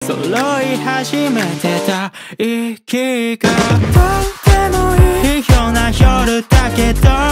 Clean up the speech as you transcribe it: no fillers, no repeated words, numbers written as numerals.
揃い始めてた息がとてもいいような夜だけど